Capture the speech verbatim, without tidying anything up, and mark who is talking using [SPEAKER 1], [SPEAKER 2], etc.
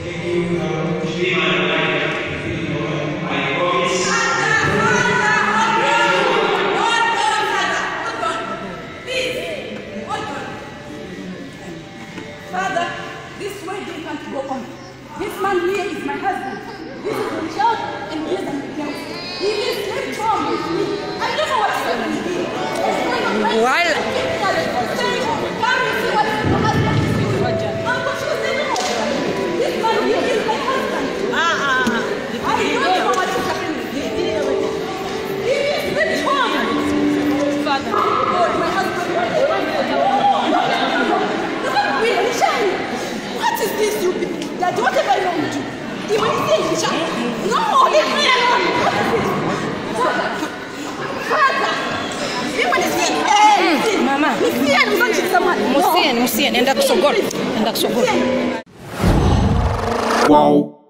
[SPEAKER 1] Father, this wedding can't go on. This man here is my husband. This is my child, and he is my girl. He is left home with me. I don't know what's happening here. It's going on my
[SPEAKER 2] Well,
[SPEAKER 1] saying, come and see what your husband is doing. Uncle, she said, no. This man here is my husband.
[SPEAKER 2] Ah, ah, ah.
[SPEAKER 1] I don't know what is happening here. He is left home.
[SPEAKER 2] Father.
[SPEAKER 1] Oh, my husband. What is this, you people? That whatever you want to do, even if you say, no, leave me alone. What is it? Father, even if you say,
[SPEAKER 2] Mama.
[SPEAKER 1] Musian, don't you someone?
[SPEAKER 2] Musian, Musian, enda kusogol. Enda kusogol.
[SPEAKER 3] Wow.